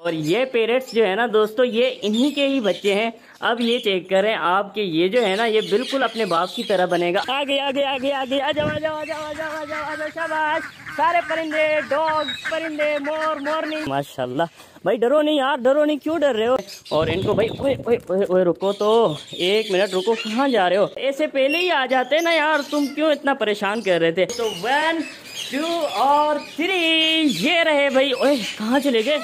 और ये पेरेंट्स जो है ना दोस्तों, ये इन्हीं के ही बच्चे हैं। अब ये चेक करें आपके, ये जो है ना ये बिल्कुल अपने बाप की तरह बनेगा। आगे आगे आगे आगे आ जाओ आ जाओ आ जाओ आ जाओ आ जाओ आ जाओ, शाबाश। सारे परिंदे, डॉग, परिंदे, मोर, मोरनी, माशाल्लाह। भाई डरो नहीं यार, डरो नहीं, क्यों डर रहे हो? और इनको भाई, ओए ओए ओए ओए रुको तो, 1 मिनट रुको, कहाँ जा रहे हो? ऐसे पहले ही आ जाते ना यार, तुम क्यों इतना परेशान कर रहे थे? तो 1 2 और 3 ये रहे भाई। ओए कहाँ चले गए?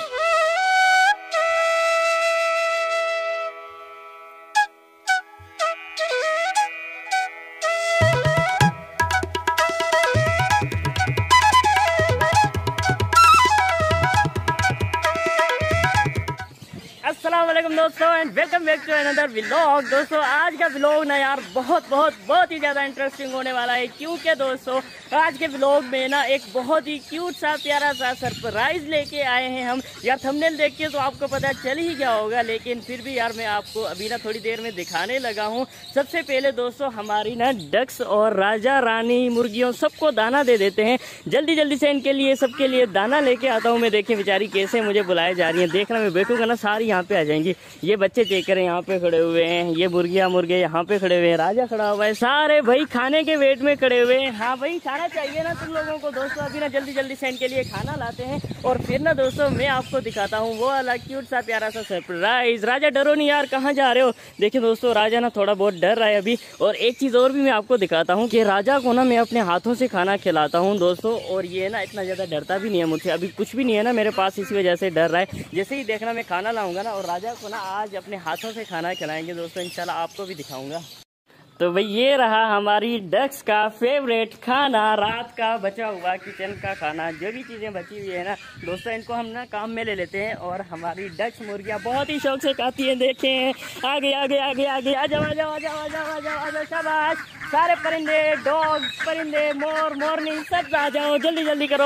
अस्सलाम वालेकुम दोस्तों and welcome back to another vlog. दोस्तों आज का व्लॉग ना यार बहुत ही ज़्यादा इंटरेस्टिंग होने वाला है, क्योंकि दोस्तों आज के व्लॉग में ना एक बहुत ही क्यूट सा प्यारा सा सरप्राइज़ लेके आए हैं हम। यार थंबनेल देख के तो आपको पता चल ही गया होगा, लेकिन फिर भी यार मैं आपको अभी ना थोड़ी देर में दिखाने लगा हूँ। सबसे पहले दोस्तों हमारी ना डक्स और राजा रानी मुर्गियों सबको दाना दे देते हैं। जल्दी से इनके लिए, सबके लिए दाना लेके आता हूँ मैं। देखें बेचारी कैसे मुझे बुलाए जा रही है। देखना मैं बैठूंगा ना सारी यहाँ पे आ जाएंगी। ये बच्चे चेक करें, यहाँ पे खड़े हुए हैं। ये मुर्गियाँ मुर्गे यहाँ पे खड़े हुए हैं। राजा खड़ा हुआ है। सारे भाई खाने के वेट में खड़े हुए हैं। हाँ भाई खाना चाहिए ना तुम लोगों को। दोस्तों अभी ना जल्दी से इनके लिए खाना लाते हैं और फिर ना दोस्तों मैं आपको दिखाता हूँ वो वाला क्यूट सा प्यारा सा सरप्राइज। राजा डरो नहीं यार, कहाँ जा रहे हो? देखिए दोस्तों राजा ना थोड़ा बहुत डर रहा है अभी। और एक चीज़ और भी मैं आपको दिखाता हूँ कि राजा को ना मैं अपने हाथों से खाना खिलाता हूँ दोस्तों। और ये ना इतना ज़्यादा डरता भी नहीं है मुझसे। अभी कुछ भी नहीं है ना मेरे पास, इसी वजह से डर रहा है। जैसे ही देखना मैं खाना लाऊंगा ना और राजा को ना आज अपने हाथों से खाना खिलाएंगे दोस्तों, इंशाल्लाह आपको भी दिखाऊंगा। तो भाई ये रहा हमारी डक्स का फेवरेट खाना, रात का बचा हुआ किचन का खाना। जो भी चीज़ें बची हुई है ना दोस्तों, इनको हम ना काम में ले लेते हैं। और हमारी डक्स मुर्गियाँ बहुत ही शौक से खाती हैं। देखें आगे आगे आगे आगे आ जाओ आ जाओ आ जाओ आ जाओ आ जाओ आ जाओ, शाबाश। सारे परिंदे, डॉग, परिंदे, मोर, मोरनी, सब आ जाओ, जल्दी करो।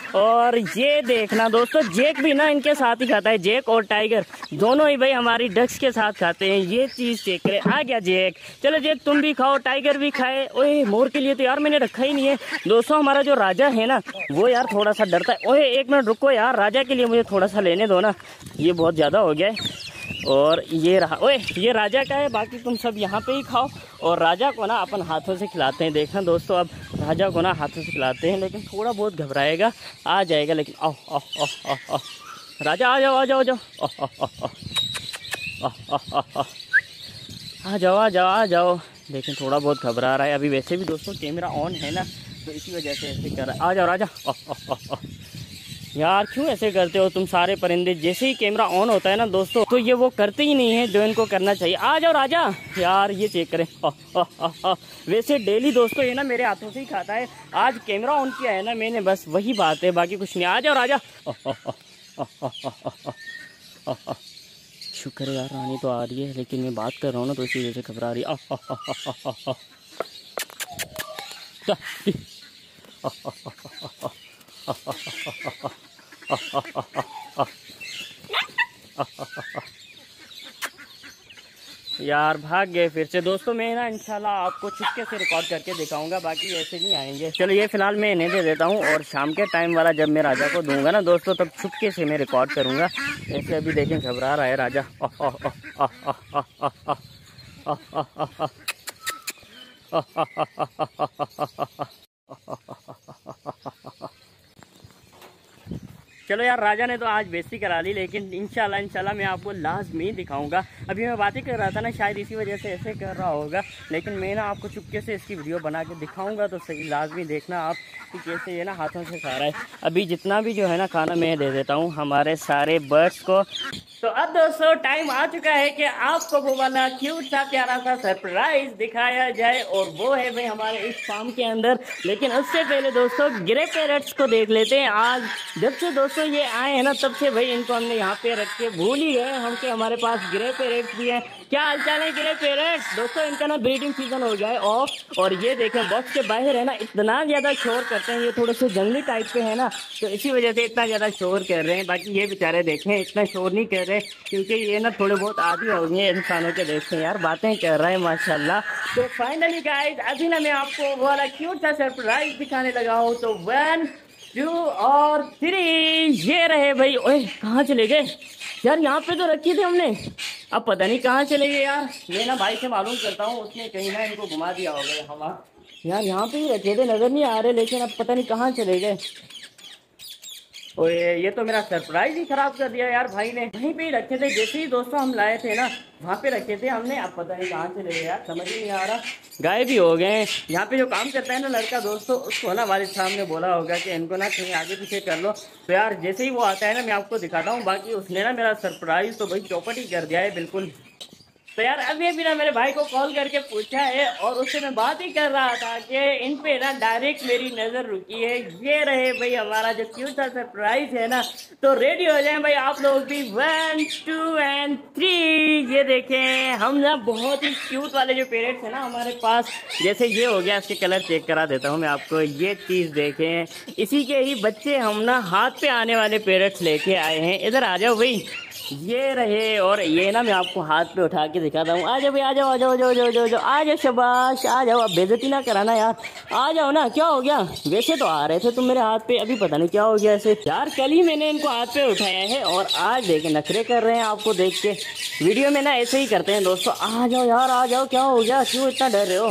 और ये देखना दोस्तों, जेक भी ना इनके साथ ही खाता है। जेक और टाइगर दोनों ही भाई हमारी डक्स के साथ खाते हैं। ये चीज़ चेक करें। आ गया जेक, चलो जेक तुम भी खाओ, टाइगर भी खाए। ओए मोर के लिए तो यार मैंने रखा ही नहीं है दोस्तों। हमारा जो राजा है ना वो यार थोड़ा सा डरता है। ओए 1 मिनट रुको यार, राजा के लिए मुझे थोड़ा सा लेने दो ना, ये बहुत ज़्यादा हो गया है। और ये रहा, ओए ये राजा का है, बाकी तुम सब यहाँ पे ही खाओ। और राजा को ना अपन हाथों से खिलाते हैं। देखना दोस्तों अब राजा को ना हाथों से खिलाते हैं, लेकिन थोड़ा बहुत घबराएगा, आ जाएगा लेकिन। आओ आओ आओ आओ आओ राजा, आ जाओ आ जाओ आ जाओ, आ जाओ आ जाओ आ जाओ। लेकिन थोड़ा बहुत घबरा रहा है अभी। वैसे भी दोस्तों कैमरा ऑन है ना, तो इसी वजह से ऐसे कर रहा है। आ जाओ राजा। यार क्यों ऐसे करते हो तुम सारे परिंदे? जैसे ही कैमरा ऑन होता है ना दोस्तों, तो ये वो करते ही नहीं है जो इनको करना चाहिए। आ जाओ राजा। यार ये चेक करें। वैसे डेली दोस्तों ये ना मेरे हाथों से ही खाता है। आज कैमरा ऑन किया है ना मैंने, बस वही बात है, बाकी कुछ नहीं। आ जाओ राजा। शुक्र है यार रानी तो आ रही है, लेकिन मैं बात कर रहा हूँ ना तो इसी वजह से घबरा रही यार भाग गए फिर से दोस्तों। मैं ना इंशाल्लाह आपको चुपके से रिकॉर्ड करके दिखाऊंगा, बाकी ऐसे नहीं आएंगे। चलो ये फिलहाल मैं इन्हें दे देता हूँ, और शाम के टाइम वाला जब मैं राजा को दूंगा ना दोस्तों, तब चुपके से मैं रिकॉर्ड करूंगा। ऐसे अभी देखें घबरा रहा है राजा। चलो यार राजा ने तो आज बेइज्जती करा ली, लेकिन इंशाल्लाह मैं आपको लाजमी दिखाऊंगा। अभी मैं बातें कर रहा था ना, शायद इसी वजह से ऐसे कर रहा होगा, लेकिन मैं ना आपको चुपके से इसकी वीडियो बना के दिखाऊंगा। तो सही लाजमी देखना आप कि कैसे ये ना हाथों से खा रहा है। अभी जितना भी जो है ना खाना मैं दे देता हूँ हमारे सारे बर्ड्स को। तो अब दोस्तों टाइम आ चुका है कि आपको वो वाला क्यूट सा प्यारा सा सरप्राइज दिखाया जाए, और वो है भाई हमारे इस फार्म के अंदर। लेकिन उससे पहले दोस्तों ग्रे पैरट्स को देख लेते हैं। आज जब से दोस्तों ये आए हैं ना, तब से भाई इनको हमने यहाँ पे रख के भूल ही गए हम कि हमारे पास ग्रे पैरट्स भी हैं। क्या हालचाल है ग्रे पैरट्स? दोस्तों इनका ना ब्रीडिंग सीजन हो गया है ऑफ, और ये देखें बॉक्स के बाहर है ना इतना ज़्यादा शोर करते हैं। ये थोड़े से जंगली टाइप के हैं ना, तो इसी वजह से इतना ज़्यादा शोर कर रहे हैं। बाकी ये बेचारे देखें इतना शोर नहीं कर रहे, क्योंकि ये ना थोड़े बहुत आदी हो गए इंसानों के। देखते हैं यार बातें कर रहे हैं माशाल्लाह। तो फाइनली गाइस अभी ना मैं आपको वो वाला क्यूट सा सरप्राइज दिखाने लगा हूँ। तो 1 2 और 3 ये रहे भाई। ओए कहाँ चले गए? यार यहाँ पे तो रखी थी हमने, अब पता नहीं कहाँ चले गए यार। मैं ना भाई से मालूम करता हूँ, उसने कहीं ना इनको घुमा दिया होगा हमारा। यार यहाँ पे ही रखे थे, नजर नहीं आ रहे, लेकिन अब पता नहीं कहाँ चले गए। ओए ये तो मेरा सरप्राइज ही खराब कर दिया यार भाई ने। वहीं पे ही रखे थे, जैसे ही दोस्तों हम लाए थे ना वहाँ पे रखे थे हमने, अब पता नहीं कहाँ चले गए यार, समझ ही नहीं आ रहा। गायब भी हो गए। यहाँ पे जो काम करता है ना लड़का दोस्तों, उसको ना वालिद साहब ने बोला होगा कि इनको ना कहीं आगे पीछे कर लो। तो यार जैसे ही वो आता है ना मैं आपको दिखाता हूँ। बाकी उसने ना मेरा सरप्राइज तो भाई चौपट ही कर दिया है बिल्कुल। तो यार अभी अभी ना मेरे भाई को कॉल करके पूछा है और उससे मैं बात ही कर रहा था कि इन पे ना डायरेक्ट मेरी नज़र रुकी है। ये रहे भाई हमारा जो क्यूट सा सरप्राइज है ना। तो रेडी हो जाए भाई आप लोग भी, 1 2 एंड 3। ये देखें हम ना बहुत ही क्यूट वाले जो पेरेंट्स है ना हमारे पास, जैसे ये हो गया, इसके कलर चेक करा देता हूँ मैं आपको। ये चीज़ देखें, इसी के ही बच्चे हम ना हाथ पे आने वाले पेरेंट्स लेके आए हैं। इधर आ जाओ भाई, ये रहे। और ये ना मैं आपको हाथ पे उठा के दिखाता हूँ। आ जाओ भाई, आ जाओ आ जाओ जाओ जाओ जाओ जाओ, आ जाओ, शाबाश आ जाओ। अब बेइज्जती ना कराना यार, आ जाओ ना। क्या हो गया, वैसे तो आ रहे थे तुम मेरे हाथ पे, अभी पता नहीं क्या हो गया ऐसे। यार कल ही मैंने इनको हाथ पे उठाया है और आज देखे नखरे कर रहे हैं आपको देख के। वीडियो में ना ऐसे ही करते हैं दोस्तों। आ जाओ यार आ जाओ, क्या हो गया, क्यों इतना डर रहे हो।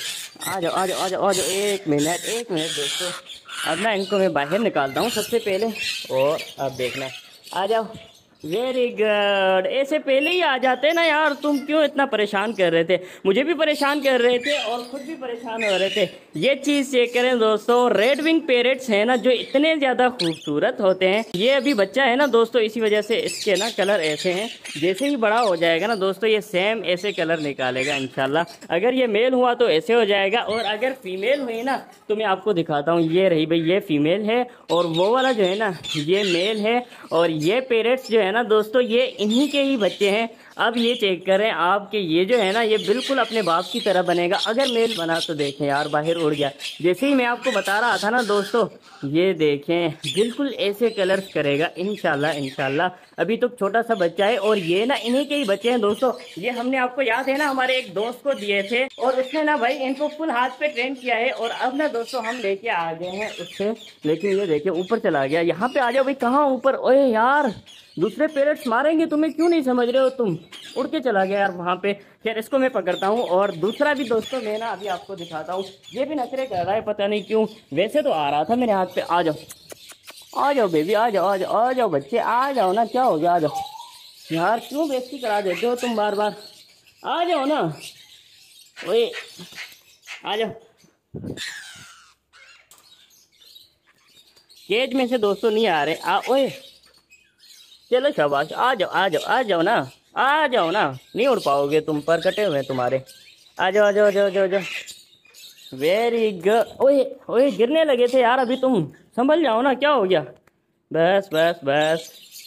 आ जाओ आ जाओ आ जाओ आ जाओ। एक मिनट दोस्तों, अब ना इनको मैं बाहर निकालता हूँ सबसे पहले, और अब देखना। आ जाओ, वेरी गुड। ऐसे पहले ही आ जाते ना यार, तुम क्यों इतना परेशान कर रहे थे, मुझे भी परेशान कर रहे थे और खुद भी परेशान हो रहे थे। ये चीज़ चेक करें दोस्तों, रेड विंग पैरेट्स हैं ना जो इतने ज़्यादा खूबसूरत होते हैं। ये अभी बच्चा है ना दोस्तों, इसी वजह से इसके ना कलर ऐसे हैं। जैसे ही बड़ा हो जाएगा ना दोस्तों ये सेम ऐसे कलर निकालेगा इंशाल्लाह। अगर ये मेल हुआ तो ऐसे हो जाएगा, और अगर फीमेल हुई ना तो मैं आपको दिखाता हूँ। ये रही भाई, ये फीमेल है और वो वाला जो है ना ये मेल है। और ये पैरेट्स जो है ना दोस्तों ये इन्हीं के ही बच्चे हैं। अब ये चेक करें आप कि ये जो है ना ये बिल्कुल अपने बाप की तरह बनेगा। अगर मेल बना तो देखें यार, बाहर उड़ गया। जैसे ही मैं आपको बता रहा था ना दोस्तों, ये देखें बिल्कुल ऐसे कलर्स करेगा इंशाल्लाह इंशाल्लाह। अभी तो छोटा सा बच्चा है और ये ना इन्हीं के ही बच्चे हैं दोस्तों। ये हमने आपको याद है ना हमारे एक दोस्त को दिए थे और उसने ना भाई इनको फुल हाथ पे ट्रेन किया है। और अब ना दोस्तों हम लेके आ गए हैं उससे, लेकिन ये देखिए ऊपर चला गया। यहाँ पे आ जाओ भाई, कहाँ ऊपर, ओए यार दूसरे पेरेंट्स मारेंगे तुम्हें, क्यों नहीं समझ रहे हो तुम, उड़ के चला गया यार वहाँ पे। खैर इसको मैं पकड़ता हूँ। और दूसरा भी दोस्तों मैं ना अभी आपको दिखाता हूँ। ये भी नखरे कर रहा है पता नहीं क्यों, वैसे तो आ रहा था मेरे हाथ पे। आ जाओ बेबी, आ जाओ आ जाओ आ जाओ बच्चे, आ जाओ ना, क्या हो गया, आ जाओ यार, क्यों बेइज्जती करा देते हो तुम बार बार, आ जाओ ना। ओए आ जाओ, केज में से दोस्तों नहीं आ रहे। ओए चलो शाबाश, आ जाओ आ जाओ आ जाओ ना, आ जाओ ना, नहीं उड़ पाओगे तुम, पर कटे हुए तुम्हारे। आ जाओ आ जाओ आ जाओ आ जाओ आ जाओ। Very good. ओए ओए गिरने लगे थे यार अभी, तुम संभल जाओ ना, क्या हो गया, बस बस बस।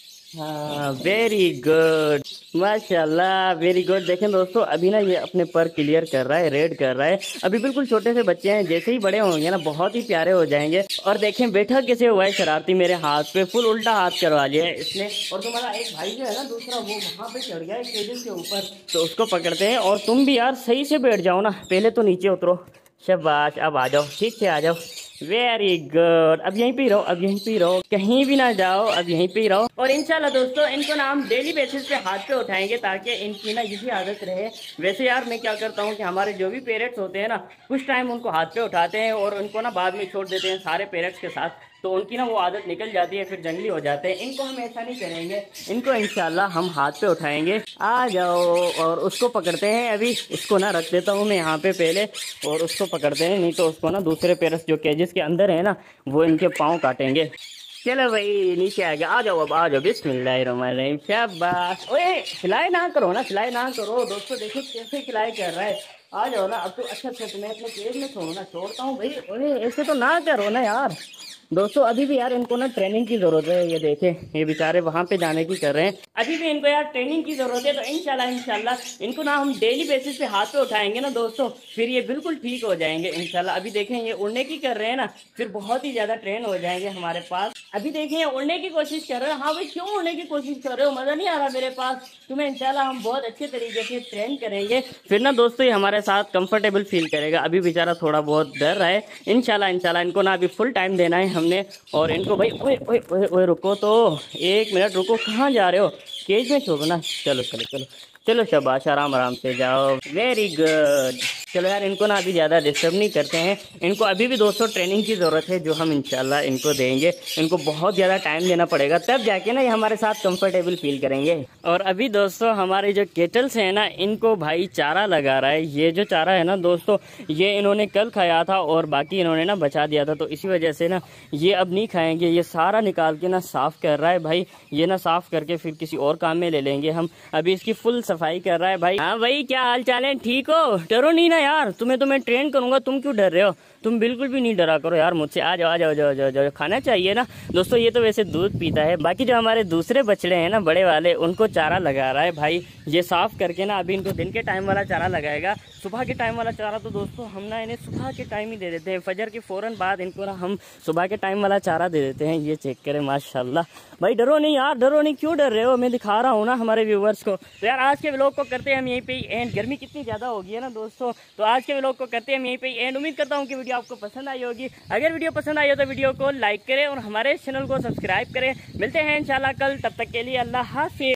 हाँ वेरी गुड, माशाल्लाह वेरी गुड। देखें दोस्तों अभी ना ये अपने पर क्लियर कर रहा है, रेड कर रहा है। अभी बिल्कुल छोटे से बच्चे हैं, जैसे ही बड़े होंगे ना बहुत ही प्यारे हो जाएंगे। और देखें बैठा कैसे हुआ है शरारती, मेरे हाथ पे फुल उल्टा हाथ करवा लिया है इसने। और तुम्हारा एक भाई जो है ना दूसरा, वो वहाँ पे चढ़ गया है केबिल के ऊपर, तो उसको पकड़ते हैं। और तुम भी यार सही से बैठ जाओ ना, पहले तो नीचे उतरो, शाबाश। अब आ जाओ, ठीक से आ जाओ, वेरी गुड। अब यहीं पे ही रहो, अब यहीं पे ही रहो, कहीं भी ना जाओ, अब यहीं पे ही रहो। और इंशाल्लाह दोस्तों इनको ना हम डेली बेसिस पे हाथ पे उठाएंगे ताकि इनकी ना यही आदत रहे। वैसे यार मैं क्या करता हूँ कि हमारे जो भी पेरेंट्स होते हैं ना कुछ टाइम उनको हाथ पे उठाते हैं और उनको ना बाद में छोड़ देते हैं सारे पेरेंट्स के साथ, तो उनकी ना वो आदत निकल जाती है, फिर जंगली हो जाते हैं। इनको हम ऐसा नहीं करेंगे, इनको इंशाल्लाह हम हाथ पे उठाएंगे। आ जाओ, और उसको पकड़ते हैं। अभी इसको ना रख देता हूँ मैं यहाँ पे पहले, और उसको पकड़ते हैं, नहीं तो उसको ना दूसरे पेरेंट्स जो केजेस के अंदर है ना वो इनके पाँव काटेंगे। चलो भाई नीचे आ गया, आ जाओ अब आ जाओ, बिस्मिल्लाहिर्रहमानिर्रहीम, शाबाश। ओए खिलाए ना करो ना, खिलाए ना करो दोस्तों, देखो कैसे खिलाए कर रहा है। आ जाओ ना अब तो, अच्छा तुम्हें अपने केज में छोड़ो ना, छोड़ता हूँ भाई। ओए ऐसे तो ना करो ना यार दोस्तों, अभी भी यार इनको ना ट्रेनिंग की ज़रूरत है। ये देखें ये बेचारे वहाँ पे जाने की कर रहे हैं, अभी भी इनको यार ट्रेनिंग की ज़रूरत है। तो इंशाल्लाह इनको ना हम डेली बेसिस पे हाथ पे उठाएंगे ना दोस्तों, फिर ये बिल्कुल ठीक हो जाएंगे इंशाल्लाह। अभी देखें ये उड़ने की कर रहे हैं ना, फिर बहुत ही ज़्यादा ट्रेन हो जाएंगे हमारे पास। अभी देखें ये उड़ने की कोशिश कर रहे हैं। हाँ भाई क्यों उड़ने की कोशिश कर रहे हो, मज़ा नहीं आ रहा मेरे पास, तुम्हें इंशाल्लाह हम बहुत अच्छे तरीके से ट्रेन करेंगे, फिर ना दोस्तों ये हमारे साथ कंफर्टेबल फील करेगा। अभी बेचारा थोड़ा बहुत डर रहा है, इंशाल्लाह इनको ना अभी फुल टाइम देना है हमने। और इनको भाई ओए ओए ओए ओए रुको तो, एक मिनट रुको, कहाँ जा रहे हो, केज में छोड़ो ना। चलो चलो चलो चलो शाबाश, आराम आराम से जाओ। Very good. चलो यार, इनको ना अभी ज़्यादा डिस्टर्ब नहीं करते हैं। इनको अभी भी दोस्तों ट्रेनिंग की ज़रूरत है, जो हम इंशाल्लाह इनको देंगे। इनको बहुत ज़्यादा टाइम देना पड़ेगा, तब जाके ना ये हमारे साथ कंफर्टेबल फील करेंगे। और अभी दोस्तों हमारे जो केटल्स हैं ना, इनको भाई चारा लगा रहा है। ये जो चारा है ना दोस्तों, ये इन्होंने कल खाया था और बाकी इन्होंने ना बचा दिया था, तो इसी वजह से ना ये अब नहीं खाएंगे। ये सारा निकाल के ना साफ़ कर रहा है भाई। ये ना साफ़ करके फिर किसी और काम में ले लेंगे हम। अभी इसकी फुल सफाई कर रहा है भाई। हाँ भाई, क्या हाल चाल है? ठीक हो? डरो नहीं ना यार, तुम्हें तो मैं ट्रेन करूंगा, तुम क्यों डर रहे हो? तुम बिल्कुल भी नहीं डरा करो यार मुझसे। आ जाओ आ जाओ जाओ जाओ जाओ, खाना चाहिए ना दोस्तों। ये तो वैसे दूध पीता है। बाकी जो हमारे दूसरे बछड़े हैं ना, बड़े वाले, उनको चारा लगा रहा है भाई। ये साफ करके ना अभी इनको दिन के टाइम वाला चारा लगाएगा। सुबह के टाइम वाला चारा तो दोस्तों हम ना इन्हें सुबह के टाइम ही दे देते हैं। फजर के फ़ौरन बाद इनको ना हम सुबह के टाइम वाला चारा दे देते हैं। ये चेक करें, माशाल्लाह भाई। डरो नहीं यार, डरो नहीं, क्यों डर रहे हो? मैं दिखा रहा हूँ ना हमारे व्यूवर्स को। तो यार आज के व्लॉग को करते हैं हम यहीं पे एंड। गर्मी कितनी ज़्यादा हो गई है ना दोस्तों, तो आज के व्लॉग को करते हैं हम यहीं पे एंड। उम्मीद करता हूँ कि वीडियो आपको पसंद आई होगी। अगर वीडियो पसंद आई हो तो वीडियो को लाइक करें और हमारे चैनल को सब्सक्राइब करें। मिलते हैं इंशाल्लाह कल, तब तक के लिए अल्लाह हाफिज़।